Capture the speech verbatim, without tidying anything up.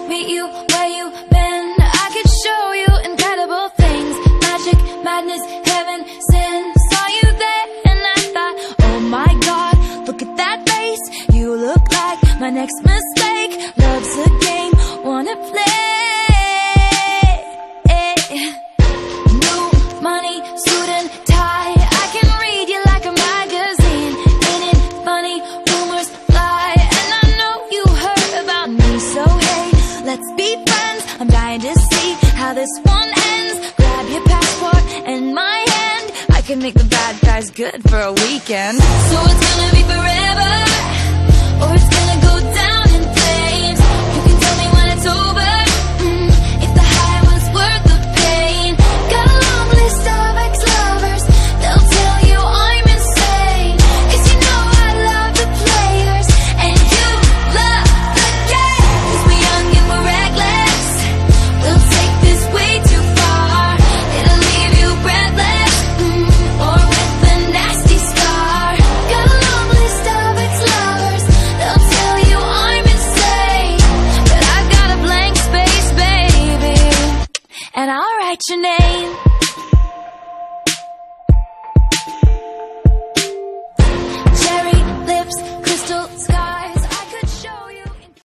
meet you where you been. I could show you incredible things, magic, madness, heaven, sin. Saw you there and I thought, oh my God, look at that face. You look like my next mistake. Love's a game, wanna play. New money, suit and tie. I can read you like a magazine. Ain't it funny, rumors fly. And I know you heard about me, so hey, let's be friends. I'm dying to see how this one ends. Grab your passport and my hand. I can make the bad guys good for a weekend. So it's gonna be forever, or it's gonna go down in flames. You can tell me when it's over, mm, if the high was worth the pain. Got a long list of ex-lovers, they'll tell you I'm insane. Cause you know I love the players, and you love the game. Cause we're young and we're reckless, we'll take this way too far. It'll leave you breathless, mm, or with a nasty scar. Got a long list of ex-lovers, they'll tell you I'm insane. But I've got a blank space, baby, and I'll write your name.